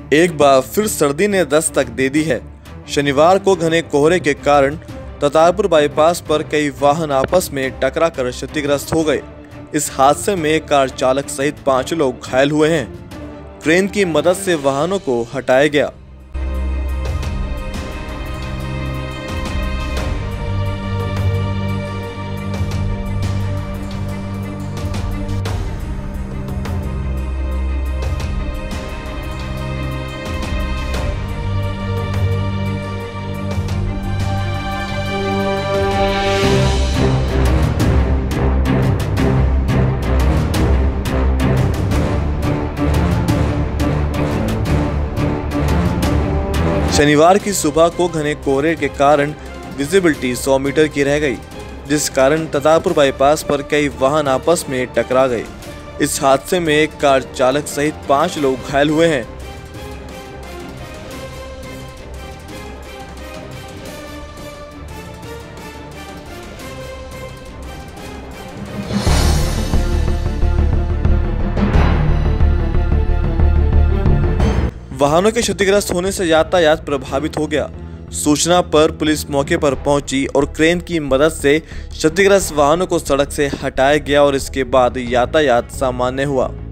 एक बार फिर सर्दी ने दस्तक दे दी है। शनिवार को घने कोहरे के कारण ततारपुर बाईपास पर कई वाहन आपस में टकराकर क्षतिग्रस्त हो गए। इस हादसे में कार चालक सहित 5 लोग घायल हुए हैं। क्रेन की मदद से वाहनों को हटाया गया। शनिवार की सुबह को घने कोहरे के कारण विजिबिलिटी 100 मीटर की रह गई, जिस कारण ततारपुर बाईपास पर कई वाहन आपस में टकरा गए। इस हादसे में एक कार चालक सहित 5 लोग घायल हुए हैं। वाहनों के क्षतिग्रस्त होने से यातायात प्रभावित हो गया। सूचना पर पुलिस मौके पर पहुंची और क्रेन की मदद से क्षतिग्रस्त वाहनों को सड़क से हटाया गया और इसके बाद यातायात सामान्य हुआ।